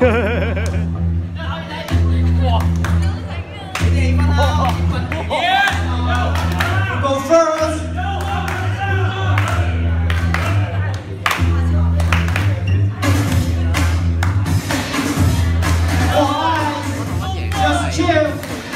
Go first. Just chill.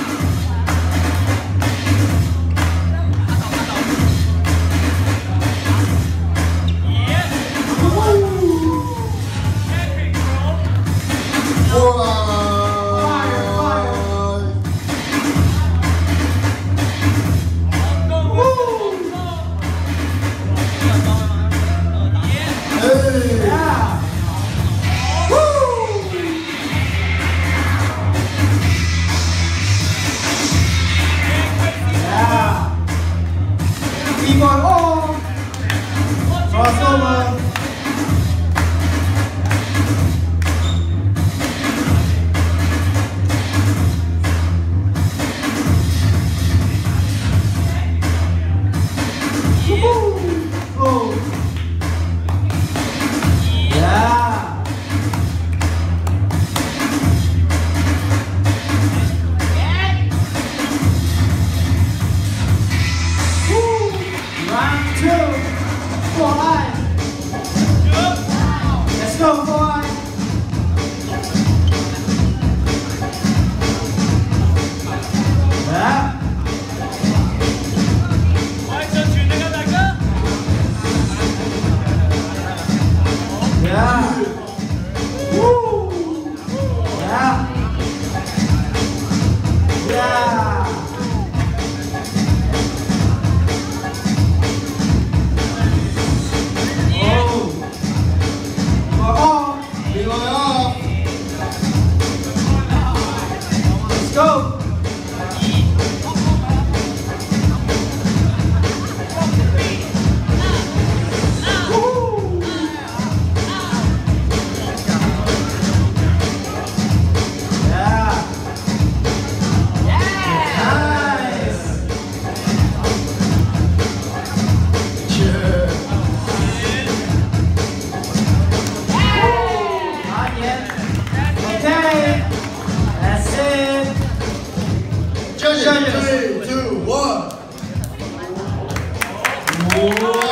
Bboy on. Crossover. Oh. Yeah. Round 2, boy. Let's go, boy. Yeah. Yeah. Woo. Yeah. Yeah. Let's go. Yeah. Nice. Not yet. Okay. That's it. Judges. 3, 2, 1. Whoa.